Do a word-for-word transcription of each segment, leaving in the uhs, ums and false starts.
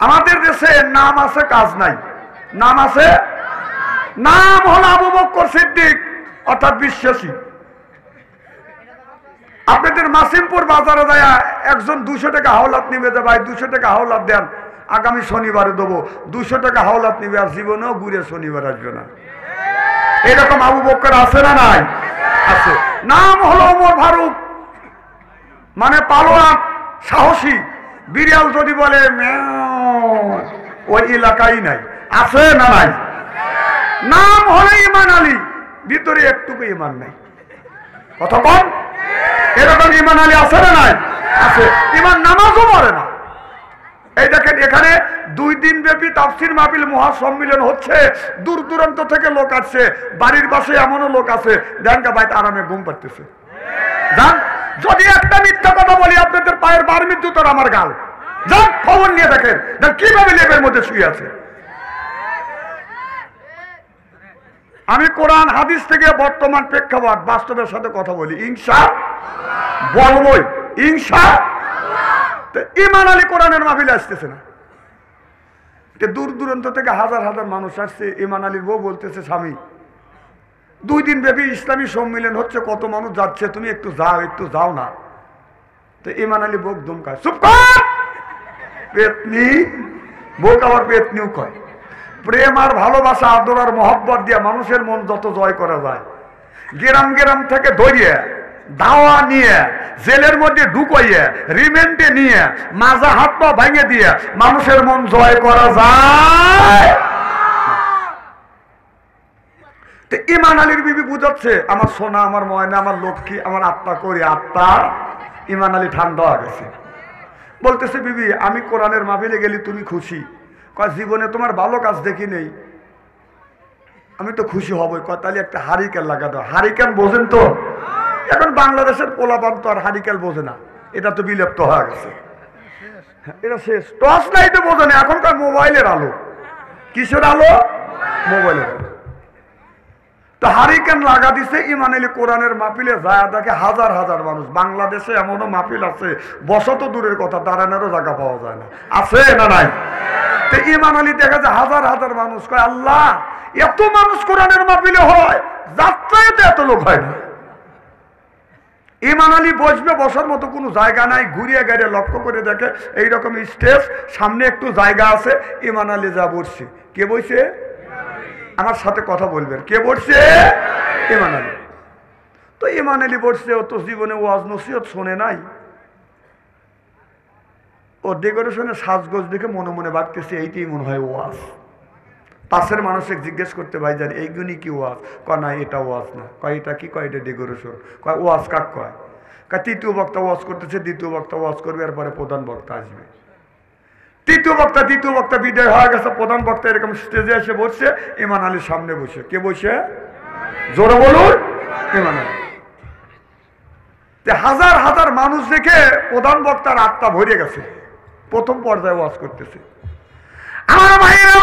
আমাদের দেশে নাম আছে কাজ নাই, নাম আছে, নাম হলো আবু বকর সিদ্দিক অর্থাৎ বিশ্বাসী। আপনাদের মাসিমপুর বাজারে যায় একজন দুশো টাকা হাওলাত নিবে, যে ভাই দুশো টাকা হাওলাত দেন, আগামী শনিবারে দেবো, দুশো টাকা হাওলাত নিবে, আর জীবনেও ঘুরে শনিবার আসবে না। এরকম আবু বকর আছে না নাই? আছে। নাম হলো ওমর ফারুক, মানে পালোয়ান, সাহসী। বিড়াল যদি বলে ওই এলাকায় নাই, আছে না নাই? নাম হলো ইমান আলী, ভিতরে একটুকু ইমান নাই। কথা কম? এরকম ইমান আলী আছে না নাই? আছে। ইমান নামাজও পড়ে না। এই দেখেন এখানে দুই দিন ব্যাপী তাফসীর মাহফিল মহাসম্মিলন হচ্ছে, দূর দূরান্ত থেকে লোক আসছে, বাড়ির পাশে এমনও লোক আছে ব্যাংকা বাইতে আরামে ঘুম পাড়তেছে। জান, যদি একটা মিথ্যা কথা বলি আপনাদের পায়ের বার মৃত্যু তোর আমার গাল। যান খবর নিয়ে দেখেন কিভাবে লেপের মধ্যে শুয়ে আছে। আমি কোরআন হাদিস থেকে বর্তমান প্রেক্ষাপট বাস্তবের সাথে কথা বলি, ইনশা বলবই, ইনশা। ইমান আলী কোরআনের মাহফিলে আসতেছে না, দূর দূরান্ত থেকে হাজার হাজার মানুষ আসছে। ইমান আলীর বউ বলতেছে, স্বামী দুই দিন ব্যাপী ইসলামী সম্মিলন হচ্ছে, কত মানুষ যাচ্ছে, তুমি একটু যাও, একটু যাও না। তো ইমান আলী বউ ধমকায়, চুপ কর পেতনি। বউ আবার পেতনিও কয়। প্রেম আর ভালোবাসা, আদর আর মহব্বত দিয়ে মানুষের মন যত জয় করা যায়, গ্রাম গ্রাম থেকে ধরিয়ে দাওয়া নিয়ে জেলের মধ্যে ঢুকাইয়ে রিমান্ডে নিয়ে মাজা হাত পা ভেঙে দিয়ে মানুষের মন জয় করা যায়। তো ইমান আলীর বিবি বুঝাচ্ছে, আমার সোনা, আমার ময়না, আমার লক্ষ্মী, আমার আত্মা করি আত্মা। ইমান আলী ঠান্ডা হয়ে গেছে, বলতেছে, বিবি আমি কোরআনের মাহফিলে গেলি তুমি খুশি? কয় জীবনে তোমার ভালো কাজ দেখি নেই, আমি তো খুশি হবই। কয় তাহলে একটা হারিকেন লাগা দাও। হারিকেন বোঝেন তো? এখন বাংলাদেশের পোলাপান তো আর হারিকেন বোঝে না, এটা তো বিলুপ্ত হয়ে গেছে, এটা শেষ। টর্চ লাইটে বোঝে না, এখনকার মোবাইলের আলো। কিসের আলো? মোবাইলের আলো। তো হারিকেন লাগা দিছে। ইমান আলী কোরআনের মাহফিলে যায় দেখে হাজার হাজার মানুষ। বাংলাদেশে এমনও মাহফিল আছে বসা তো দূরের কথা, দাঁড়ানোরও জায়গা পাওয়া যায় না, আছে না নাই? তো ইমান আলী দেখা যায় হাজার হাজার মানুষ। কয় আল্লাহ, এত মানুষ কোরআনের মাহফিলে হয়, যাত্রায় তো এত লোক হয় না। ইমান আলী বসবে, বসার মতো কোনো জায়গা নাই। ঘুরিয়ে গাড়িয়ে লক্ষ্য করে দেখে এইরকম স্টেজ, সামনে একটু জায়গা আছে। ইমান আলী যা বসছে। কে বসে? আমার সাথে কথা বলবেন, কে বসছে? ইমান আলী। তো ইমান আলী বসছে, ও তো জীবনে ওয়াজ নসিহত শোনে নাই। ও ডেকোরেশনের সাজগোজ দেখে মনে মনে ভাবতেছে এইটাই মনে হয় ওয়াজ। পাশের মানুষকে জিজ্ঞেস করতে, ভাই জানি এইগুলি কি ওয়াজ? কয় না এটা ওয়াজ না। কয় এটা কি? কয় এটা ডেকোরেশন। কয় ওয়াজ কাক কয়? কয় তৃতীয় বক্তা ওয়াজ করতেছে, দ্বিতীয় বক্তা ওয়াজ করবে, এরপরে প্রধান বক্তা আসবে। তৃতীয় বক্তা দ্বিতীয় বক্তা বিদায় হয়ে গেছে, প্রধান বক্তা এরকম স্টেজে এসে বসছে, ইমান আলীর সামনে বসে। কে বসে? জোরে বলুন, ইমান আলী। হাজার হাজার মানুষ দেখে প্রধান বক্তার আত্মা ভরে গেছে, প্রথম পর্যায়ে ওয়াজ করতেছে। আমার ভাইরা,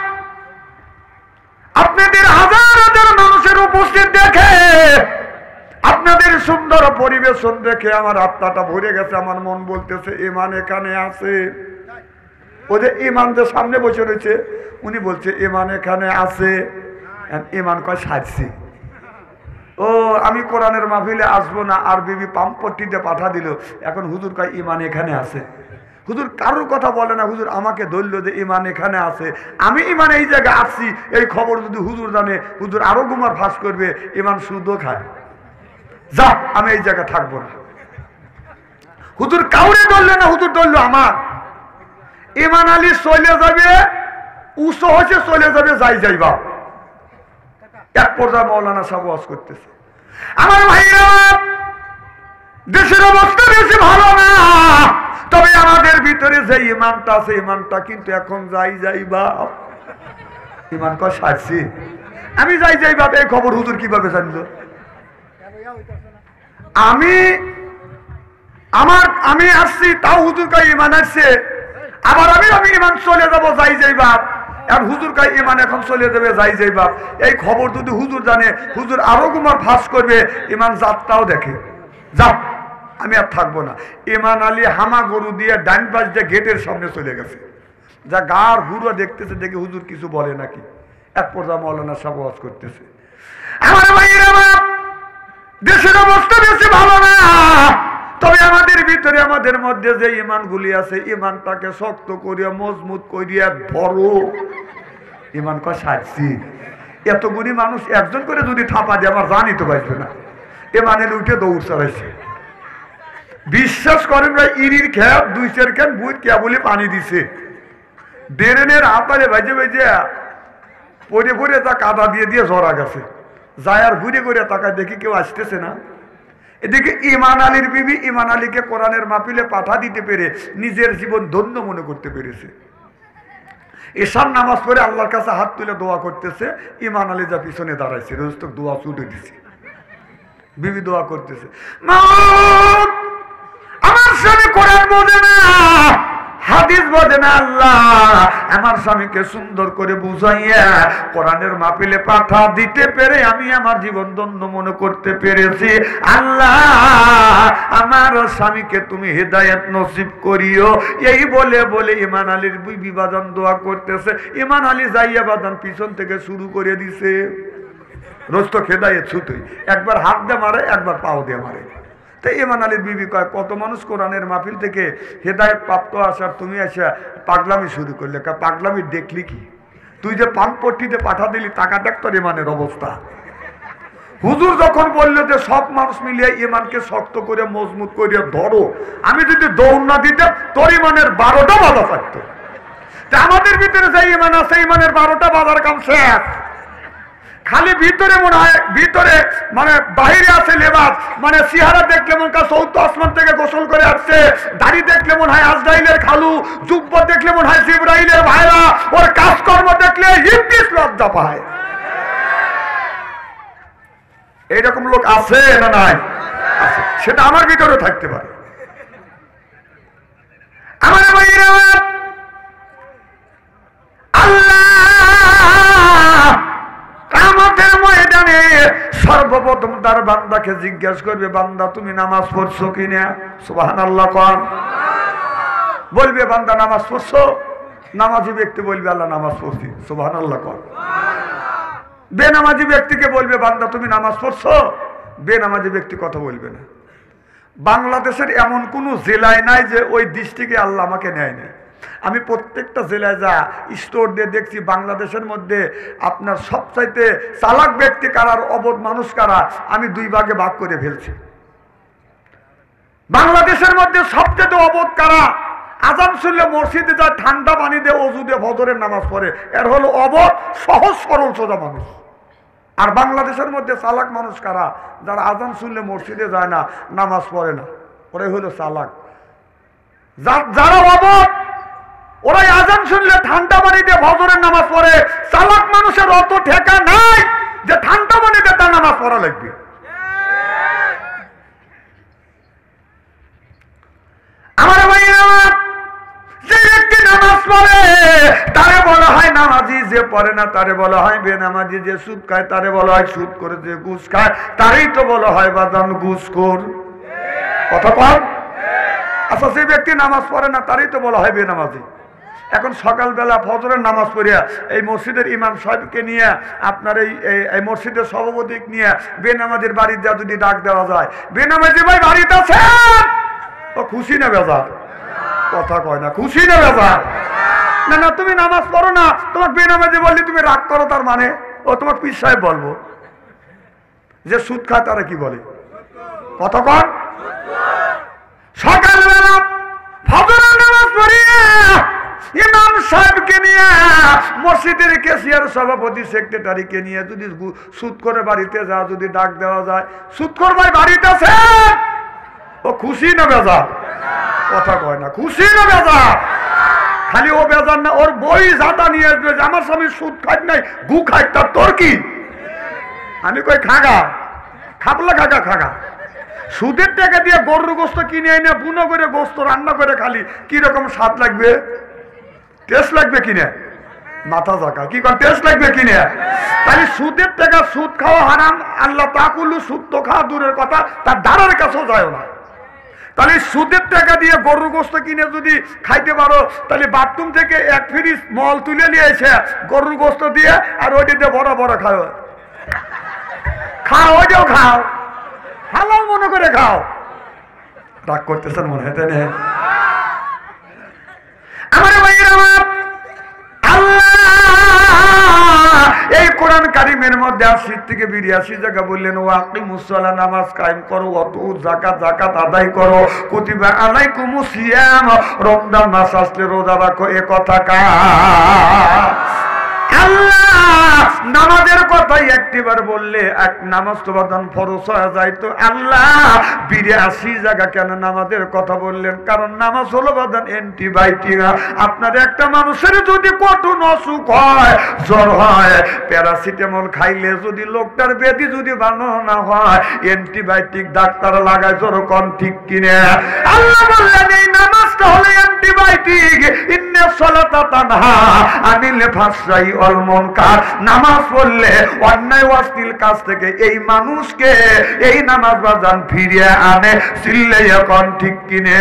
আপনাদের হাজার হাজার মানুষের উপস্থিত দেখে, আপনাদের সুন্দর পরিবেশন দেখে আমার আত্মাটা ভরে গেছে। আমার মন বলতেছে ইমান এখানে আছে। ও যে ইমান যে সামনে বসে রয়েছে, উনি বলছে ইমান এখানে আছে। ইমান কয় সাজছি। ও আমি কোরআনের মাহফিলে আসবো না, আর বিবি পাম্পট্টিতে পাঠা দিল। এখন হুজুর কয় ইমান এখানে আছে। হুজুর কারোর কথা বলে না, হুজুর আমাকে ধরল যে ইমান এখানে আছে। আমি ইমান এই জায়গায় আসছি, এই খবর যদি হুজুর জানে, হুজুর আরো গুমার ফাঁস করবে, ইমান সুদও খায়। যা, আমি এই জায়গায় থাকবো না। হুজুর কাউরে ধরলে না, হুজুর ধরলো আমার। ইমান আলী চলে যাবে, উঁচু হয়েছে চলে যাবে, যাই যাইবা। এক পর্যায়ে মৌলানা সাহেব ওয়াজ করতেছে। আমার ভাইরা, দেশের অবস্থা বেশি ভালো না, তবে আমাদের ভিতরে যে ইমানটা আছে, ইমানটা কিন্তু এখন যাই যাইবা। ইমান কয় সারছি, আমি যাই যাইবা। এই খবর হুজুর কিভাবে জানলো? আমি আমার আমি আসছি, তাও হুজুর কয় ইমান আসছে। আবার আমি আমি ইমান চলে যাবো, যাই যাইবা। আর হুজুর কয় ইমান এখন চলে যাবে, যাই যাইবা। এই খবর যদি হুজুর জানে, হুজুর আরো গুমার ফাঁস করবে। ইমান জাতটাও দেখে, যা আমি আর থাকবো না। ইমান আলী হামা গরু দিয়ে ডাইন পাশ দিয়ে গেটের সামনে চলে গেছে। যা গার হুড়ো দেখতেছে, দেখে হুজুর কিছু বলে নাকি। এক পর্যায়ে মাওলানা সাহেব ওয়াজ করতেছে, আমার ভাইয়েরা আমার দেশের অবস্থা বেশি ভালো না, তবে আমাদের ভিতরে আমাদের মধ্যে যে ইমানগুলি আছে ইমানটাকে শক্ত করিয়া মজবুত করিয়া ধরো। ইমান কয় সাজছি, এতগুলি মানুষ একজন করে যদি থাপা দিয়ে আমার জানি তো বাঁচবে না। ইমানের উঠে দৌড় চড়াইছে। বিশ্বাস করেন ভাই, ইরির খেয়াল দুই চার খান বুঝ কেবলই পানি দিছে, ড্রেনের হাতারে বাজে বাজে পরে পরে তা কাদা দিয়ে দিয়ে জড়া গেছে। যায় আর ঘুরে ঘুরে তাকায় দেখি কেউ আসতেছে না। এদিকে ইমান আলীর বিবি ইমান আলীকে কোরআনের মাহফিলে পাঠা দিতে পেরে নিজের জীবন ধন্য মনে করতে পেরেছে। এশার নামাজ পড়ে আল্লাহর কাছে হাত তুলে দোয়া করতেছে, ইমান আলী যা পিছনে দাঁড়াইছে, রোজ তো দোয়া ছুটে দিছে। বিবি দোয়া করতেছে, আমার স্বামী কোরআন বোঝে না, হাদিস বোঝে না, আল্লাহ আমার স্বামীকে সুন্দর করে বুঝাইয়া কোরআনের মাহফিলে পাঠা দিতে পেরে আমি আমার জীবন ধন্য মনে করতে পেরেছি। আল্লাহ আমার স্বামীকে তুমি হেদায়েত নসিব করিও। এই বলে বলে ইমান আলীর বিবি বাজান দোয়া করতেছে। ইমান আলী যাইয়া বাজান পিছন থেকে শুরু করে দিছে। রোজ তো হেদায়েত ছুটুই, একবার হাত দিয়ে মারে, একবার পাও দিয়ে মারে। তো ইমান আলীর বিবি কয়, কত মানুষ কোরআনের মাহফিল থেকে হেদায়েত প্রাপ্ত আসার তুমি আসা পাগলামি শুরু করলে। পাগলামি দেখলি কি? তুই যে পানপট্টিতে পাঠা দিলি, টাকা দেখ তোর ইমানের অবস্থা। হুজুর যখন বললো যে সব মানুষ মিলিয়ে ইমানকে শক্ত করে মজবুত করে ধরো, আমি যদি দৌড় না দিতাম তোর ইমানের বারোটা বাধা থাকতো। তা আমাদের ভিতরে যে ইমান আছে, ইমানের বারোটা বাধার কাম শেষ। খালি ভিতরে মনে হয়, ভিতরে মানে বাহিরে আছে লেবাস, মানে চেহারা দেখলে মনে হয় চৌদ্দ আসমান থেকে গোসল করে আসছে, দাড়ি দেখলে মনে হয় আজরাইলের খালু, জুব্ব দেখলে মনে হয় জিবরাইলের ভাইরা, ওর কাজকর্ম দেখলে ইবলিস লজ্জা পায়। এইরকম লোক আছে না নাই? সেটা আমার ভিতরে থাকতে পারে। আমার ভাইরা সর্বপ্রথম তার বান্দাকে জিজ্ঞাসা করবে, বান্দা তুমি নামাজ পড়ছো কিনা? সুবহানাল্লাহ কোন বলবে, বান্দা নামাজ পড়ছো? নামাজি ব্যক্তি বলবে, আল্লাহ নামাজ পড়ছি। সুবহানাল্লাহ কোন বেনামাজি ব্যক্তিকে বলবে, বান্দা তুমি নামাজ পড়ছো? বেনামাজি ব্যক্তি কথা বলবে না। বাংলাদেশের এমন কোন জেলায় নাই যে ওই দৃষ্টিকে আল্লাহ আমাকে নেয় না। আমি প্রত্যেকটা জেলায় যা স্টোর দিয়ে দেখছি, বাংলাদেশের মধ্যে আপনার সবচাইতে চালাক ব্যক্তি কারার, অবধ মানুষ কারা, আমি দুই ভাগে ভাগ করে ফেলছি। বাংলাদেশের মধ্যে সবচেয়ে অবধ কারা? আজান শুনলে মসজিদে যায়, ঠান্ডা পানি দিয়ে অজু দিয়ে ফজরের নামাজ পড়ে, এর হলো অবধ, সহজ সরল সোজা মানুষ। আর বাংলাদেশের মধ্যে চালাক মানুষ কারা? যারা আজান শুনলে মসজিদে যায় না, নামাজ পড়ে না, ওরাই হলো চালাক। যারা অবধ ওরাই আজান শুনলে ঠান্ডা পানি দিয়ে ফজরের নামাজ পড়ে। চালাক মানুষের অত ঠেকা নাই যে ঠান্ডা পানি দিয়ে তার নামাজ পড়া লাগবে। আমার ভাইরা, যে ব্যক্তি নামাজ পড়ে তারে বলা হয় নামাজি, যে পড়ে না তারে বলা হয় বেনামাজি, যে সুদ খায় তারে বলা হয় সুদ করে, যে ঘুষ খায় তারই তো বলা হয় বাদান ঘুষখোর। কথা কম। আচ্ছা, যে ব্যক্তি নামাজ পড়ে না তারই তো বলা হয় বেনামাজি। এখন সকালবেলা ফজরের নামাজ পড়িয়া এই মসজিদের ইমাম সাহেবকে নিয়ে, আপনার এই এই মসজিদের সভাপতি নিয়ে বেনামাজির বাড়ি যা যদি ডাক দেওয়া যায়, বেনামাজি ভাই বাড়িতে আছে, ও খুশি না বেজার? কথা কয় না, খুশি না বেজার? না না, তুমি নামাজ পড়ো না, তোমাকে বেনামাজি বললি তুমি রাগ করো, তার মানে ও তোমাকে পীর সাহেব বলবো। যে সুদ খায় তারা কি বলে? কথা কন। সকালবেলা ফজরের নামাজ পড়িয়া ইমাম সাহেবকে নিয়ে, মসজিদের কেশিয়ার সভাপতি সেক্রেটারিকে নিয়ে যদি সুদ করে বাড়িতে যা যদি ডাক দেওয়া যায়, সুদ করবাই বাড়িতে আছে, ও খুশি না বেজার? কথা কয় না, খুশি না বেজার? খালি ও বেজার না, ওর বই জাতা নিয়ে আসবে যে আমার স্বামী সুদ খাই নাই, গু খাই, তার তোর কি? আমি কই খাগা, খাবলা খাগা খাগা। সুদের টাকা দিয়ে গরুর গোস্ত কিনে এনে বুনো করে গোস্ত রান্না করে খালি কিরকম স্বাদ লাগবে, টেস্ট লাগবে কিনে? মাথা জাকা কি কর, টেস্ট লাগবে কিনে? তাহলে সুদের টাকা সুদ খাওয়া হারাম, আল্লাহ তাকুলু, সুদ তো খাওয়া দূরের কথা, তার দ্বারের কাছেও যায় না। তাহলে সুদের টাকা দিয়ে গরুর গোস্ত কিনে যদি খাইতে পারো, তাহলে বাথরুম থেকে এক ফ্রিজ মল তুলে নিয়ে এসে গরুর গোস্ত দিয়ে আর ওইটা দিয়ে বড় বড় খাও, খাও ওইটাও খাও, হালাল মনে করে খাও। রাগ করতেছেন মনে হয়, তাই না? আমার ভাইয়ের আমার, আল্লাহ এই কোরআন কারিমের মধ্যে আশি থেকে বিরাশি জায়গা বললেন ওয়াকিমুস সালাহ, নামাজ কায়েম করো, ওয়াতু যাকাত, যাকাত আদায় করো, কুতিবা আলাইকুমুস সিয়াম, রমজান মাস আসলে রোজা রাখো। এ কথা কার? আল্লাহ নামাজের কথাই একটিবার বললে এক নামাজ তো বাদান ফরজ হয়ে যায়, তো আল্লাহ বিরাশি জায়গা কেন নামাজের কথা বললেন? কারণ নামাজ হলো বাদান অ্যান্টিবায়োটিক। আপনার একটা মানুষের যদি কঠিন অসুখ হয়, জ্বর হয়, প্যারাসিটামল খাইলে যদি লোকটার ব্যাধি যদি ভালো না হয়, অ্যান্টিবায়োটিক ডাক্তার লাগায়, জ্বর কোন ঠিক কিনে? আল্লাহ বললেন এই নামাজটা হলো অ্যান্টিবায়োটিক। ইন্না সালাতা তানহা আনিল ফাহশাই ওয়াল মুনকার। নামাজ পড়লে অন্যায় অশ্লীল কাজ থেকে এই মানুষকে এই নামাজ বাজান ফিরিয়ে আনে। চিল্লে এখন ঠিক কিনে?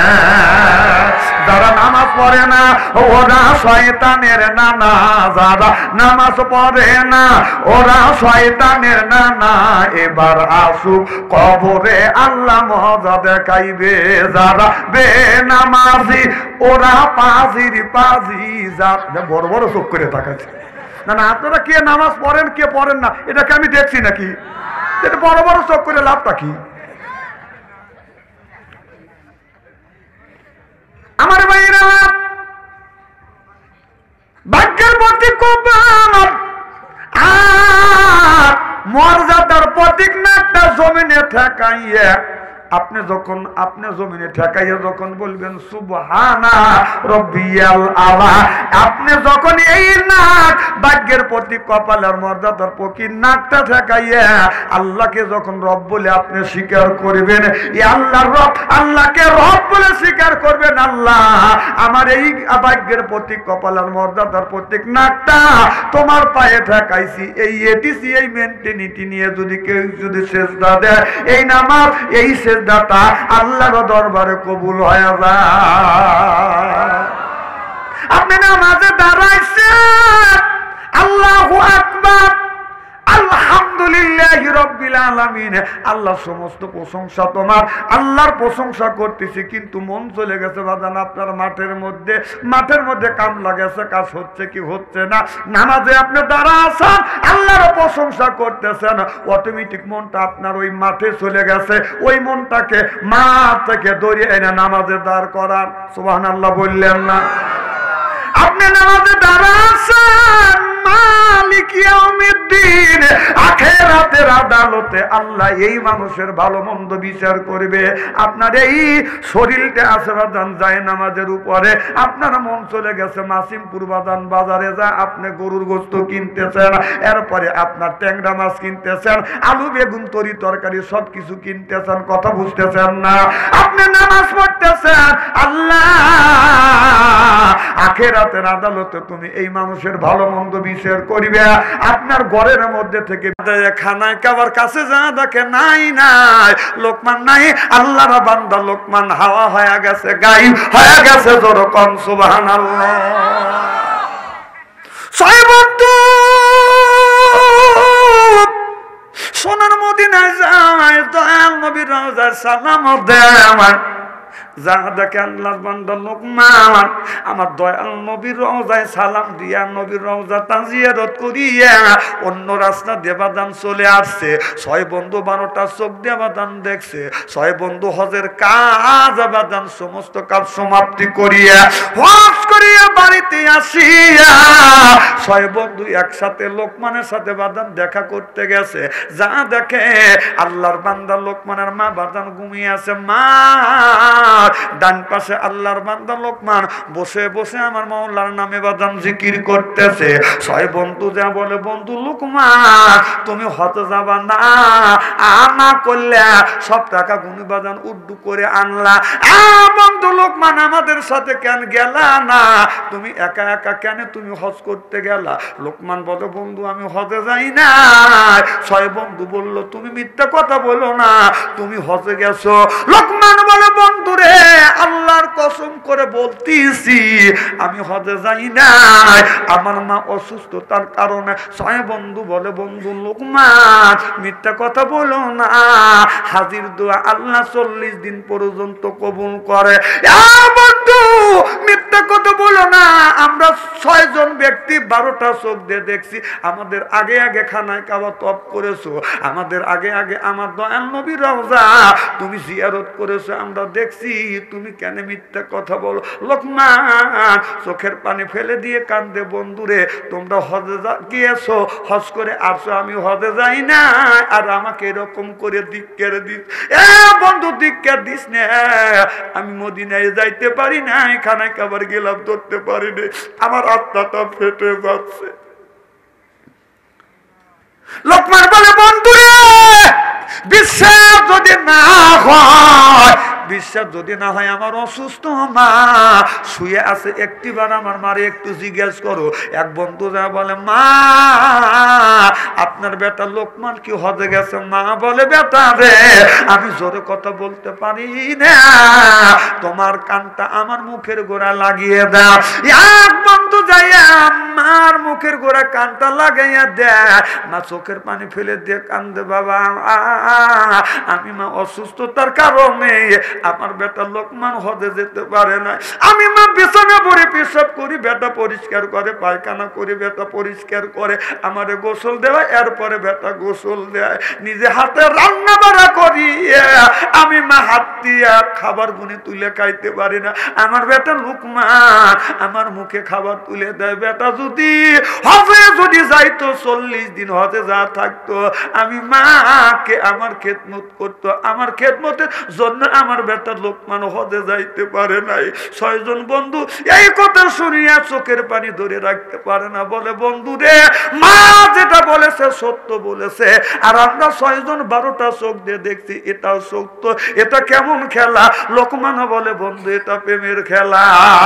যারা নামাজ পড়ে না ওরা শয়তানের নানা, যারা নামাজ পড়ে না ওরা শয়তানের নানা। এবার আসুক কবরে আল্লাহ মজা দেখাইবে, যারা বেনামাজি ওরা পাজির পাজি। যা বড় বড় চোখ করে তাকাচ্ছে। না না, আপনারা কে নামাজ পড়েন কে পড়েন না এটাকে আমি দেখছি নাকি? এটা বড় বড় চোখ করে লাভটা কি? আমার ভাইয়েরা, ভাগ্যের প্রতীক আর মর্যাদার প্রতীক না একটা জমিনে ঠেকাইয়া আপনি যখন আপনি জমিনে ঠেকাইয়া যখন বলবেন সুবহানা রব্বিয়াল আলা, আপনি যখন এই নাক ভাগ্যের প্রতীক কপালের মর্যাদার প্রতীক নাকটা ঠেকাইয়া আল্লাহকে যখন রব বলে আপনি স্বীকার করবেন, এই আল্লাহর রব আল্লাহকে রব বলে স্বীকার করবেন, আল্লাহ আমার এই ভাগ্যের প্রতীক কপালের মর্যাদার প্রতীক নাকটা তোমার পায়ে ঠেকাইছি, এই এটিসি এই মেন্টেনিটি নিয়ে যদি কেউ যদি সেজদা দেয়, এই নামাজ এই সেজদাটা আল্লাহর দরবারে কবুল হয়ে যায়। আপনি নামাজে দাঁড়াইছেন, আল্লাহু আকবার, আলহামদুলিল্লাহি রাব্বিল আলামিন। আল্লাহ সমস্ত প্রশংসা তোমার, আল্লাহর প্রশংসা করতেছি, কিন্তু মন চলে গেছে বাজান আপনার মাঠের মধ্যে। মাঠের মধ্যে কাম লাগেছে, কাজ হচ্ছে কি হচ্ছে না। নামাজে আপনি দাঁড়া আছেন, আল্লাহর প্রশংসা করতেছেন, অটোমেটিক মনটা আপনার ওই মাঠে চলে গেছে। ওই মনটাকে মাঠ থেকে ধরিয়ে এনে নামাজে দাঁড় করান। সুবহানাল্লাহ বললেন না? আপনি নামাজে দাঁড়া আছেন, মালিক ইয়াউমিদ্দিন, আখিরাতের আদালতে আল্লাহ এই মানুষের ভালো মন্দ বিচার করবে। আপনার এই শরীরটা আছে বাদান যায় নামাজের উপরে, আপনার মন চলে গেছে মাসিমপুর বাদান বাজারে যা আপনি গরুর গোস্ত কিনতেছেন, এরপরে আপনার ট্যাংরা মাছ কিনতেছেন, আলু বেগুন তরি তরকারি সব কিছু কিনতেছেন, কথা বুঝতেছেন না। আপনি নামাজ পড়তেছেন, আল্লাহ আখিরাতের আদালতে তুমি এই মানুষের ভালো মন্দ বিচার করিবে। আপনার ঘরের মধ্যে থেকে খানায় কাবার কাছে যা দেখে নাই নাই লোকমান নাই, আল্লাহর বান্দা লোকমান হাওয়া হয়ে গেছে, গায়েব হয়ে গেছে। যেরকম সুবহানাল্লাহ। ছয় বন্ধু সোনার মদিনায় যায়, দয়াল নবীর রওজায় সালাম দেয়, আমার যা দেখে আল্লাহর বান্দা লোকমান আমার দয়াল নবীর রওজায় সালাম দিয়া নবীর রওজা তাজিয়ারত করিয়া অন্য রাস্তা দেবাদান চলে আসছে। ছয় বন্ধু বারোটা চোখ দেবাদান দেখছে। ছয় বন্ধু হজের কাজ আবাদান সমস্ত কাজ সমাপ্তি করিয়া হজ করিয়া বাড়িতে আসিয়া ছয় বন্ধু একসাথে লোকমানের সাথে বাদান দেখা করতে গেছে। যা দেখে আল্লাহর বান্দা লোকমানের মা বাদান ঘুমিয়ে আছে, মা ডান পাশে আল্লাহর বান্দা লোকমান বসে বসে আমার মাওলার নামে বাদান জিকির করতেছে। ছয় বন্ধু যা বলে, বন্ধু লোকমান তুমি হতে যাবা না, আনা করলে সব টাকা গুনি বাদান উড্ডু করে আনলা। আ বন্ধু লোকমান আমাদের সাথে কেন গেলা না? তুমি একা একা কেন তুমি হজ করতে গেলা? গেলা? লোকমান বলে বন্ধু আমি হজে যাই না। ছয় বন্ধু বলল তুমি মিথ্যা কথা বলো না, তুমি হজে গেছো। লোকমান বলে বন্ধু রে আল্লাহর কসম করে বলতেছি আমি হজে যাই না, আমার মা অসুস্থ তার কারণে। ছয় বন্ধু বলে বন্ধু লোকমান মিথ্যা কথা বলো না, হাজির দোয়া আল্লাহ চল্লিশ দিন পর্যন্ত কবুল করে। বন্ধু মিথ্যা কথা বলো না, আমরা ছয় জন ব্যক্তি বারোটা চোখ দিয়ে দেখছি, আমাদের আগে আগে খানায় কাবা তপ করেছো, আমাদের আগে আগে আমার দয়াল নবীর রওজা তুমি জিয়ারত করেছো, আমরা দেখছি, তুমি কেন মিথ্যা কথা বলো? লোকমান চোখের পানি ফেলে দিয়ে কান্দে বন্ধুরে তোমরা হজে গিয়েছো, হজ করে আসো, আমি হজে যাই না, আর আমাকে এরকম করে ধিক্কার দিস। এ বন্ধু ধিক্কার দিস না, আমি মদিনায় যাইতে পারি না, খানায় খাবার গেলাম ধরতে পারি না, আমার আত্মাটা ফেটে যাচ্ছে। লোকমান বলে বন্ধুরে বিশ্বাস যদি না হয়, বিশ্বাস যদি না হয় আমার অসুস্থ মা শুয়ে আছে, একটিবার আমার মারে একটু জিজ্ঞেস করো। এক বন্ধু যা বলে মা আপনার বেটা লোকমান কি হজে গেছে? মা বলে বেটা রে আমি জোরে কথা বলতে পারি না, তোমার কানটা আমার মুখের গোড়া লাগিয়ে দাও। এক বন্ধু যাইয়া আমার মুখের গোড়া কানটা লাগাইয়া দেয়, মা চোখের পানি ফেলে দিয়ে কান্দে বাবা আমি মা অসুস্থতার কারণে আমার বেটা লোকমান হজে যেতে পারে না, আমি মা বিছানা পরে পেশাব করি, বেটা পরিষ্কার করে, পায়খানা করি, বেটা পরিষ্কার করে, আমারে গোসল দেয়, এরপরে বেটা গোসল দেয়, নিজে হাতে রান্না বাড়া করি, আমি মা হাত দিয়ে খাবার গুনে তুলে খাইতে পারি না, আমার বেটা লোকমান আমার মুখে খাবার তুলে দেয়। বেটা যদি হজে যদি যাইতো চল্লিশ দিন হজে যা থাকতো, আমি মাকে আমার খেদমত করতো, আমার খেদমতের জন্য আমার বেটা লোকমান হজে যাইতে পারে নাই। ছয়জন বন্ধু এই কথা শুনিয়া চোখের পানি ধরে রাখতে পারে না, বলে বন্ধু রে মা যেটা বলেছে সত্য বলেছে, আর আমরা ছয়জন বারোটা চোখ দিয়ে দেখছি এটাও সত্য, এটা কেমন খেলা? লোকমান বলে বন্ধু এটা প্রেমের খেলা।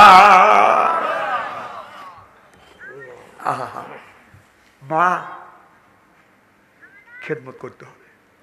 আহা মা খেদমত করতে হবে।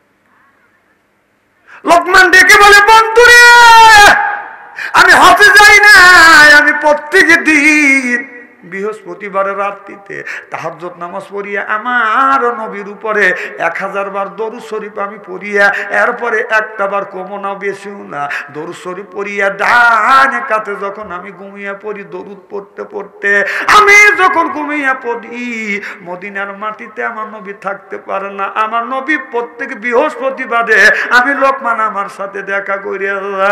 লোকমান ডেকে বলে বন্ধু রে আমি হজে যাই না, আমি প্রত্যেক দিন বৃহস্পতিবারের রাত্রিতে তাহাজ্জুদ নামাজ পড়িয়া আমার নবীর উপরে এক হাজার বার দরুদ শরীফ আমি পড়িয়া, এরপরে একটা বার কমও না বেশিও না দরুদ শরীফ পড়িয়া ডান কাতে যখন আমি ঘুমিয়ে পড়ি, দরুদ পড়তে পড়তে আমি যখন ঘুমিয়ে পড়ি, মদিনার মাটিতে আমার নবী থাকতে পারে না, আমার নবী প্রত্যেক বৃহস্পতিবারে আমি লোকমান আমার সাথে দেখা করিয়া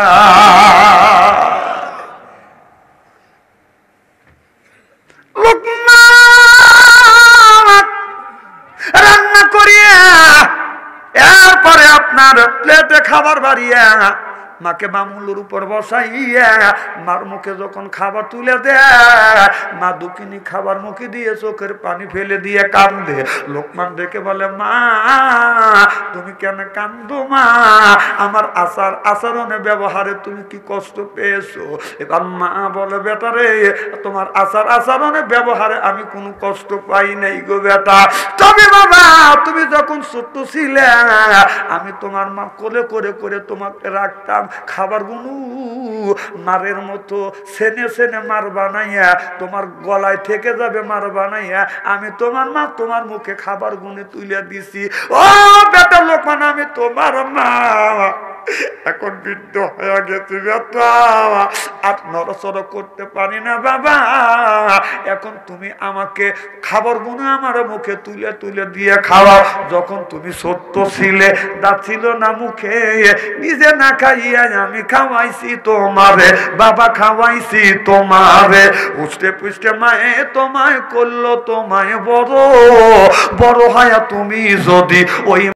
রান্না করিয়া এরপরে আপনার প্লেটে খাবার বাড়িয়া মাকে মামুলের উপর বসাইয়া মার মুখে যখন খাবার তুলে দেয়, মা দুকিনি খাবার মুখে দিয়ে চোখের পানি ফেলে দিয়ে কান্দে। লোকমান দেখে বলে মা তুমি কেন কান্দো মা? আমার আচার আচরণে ব্যবহারে তুমি কি কষ্ট পেয়েছো? এবার মা বলে বেটা রে তোমার আচার আচরণে ব্যবহারে আমি কোনো কষ্ট পাই নাই গো বেটা, তবে বাবা তুমি যখন ছোট্ট ছিলে আমি তোমার মা কোলে করে করে তোমাকে রাখতাম, খাবার গুলো মারের মতো সেনে সেনে মার বানাইয়া তোমার গলায় থেকে যাবে মার বানাইয়া আমি তোমার মা তোমার মুখে খাবার গুনে তুলে দিছি। ও বেটা লোকমান আমি তোমার মা, এখন বৃদ্ধ হয়ে গেছি বেটা, আর নড়াচড়া করতে পারি না বাবা, এখন তুমি আমাকে খাবার গুনে আমার মুখে তুলে তুলে দিয়ে খাওয়া, যখন তুমি সত্য ছিলে দাঁত ছিল না মুখে, নিজে না খাইয়া আমি খাওয়াইছি তোমারে বাবা, খাওয়াইছি তোমারে, উষ্টে পুষ্টে মায়ে তোমায় করলো তোমায় বড়, বড় হয় তুমি যদি ওই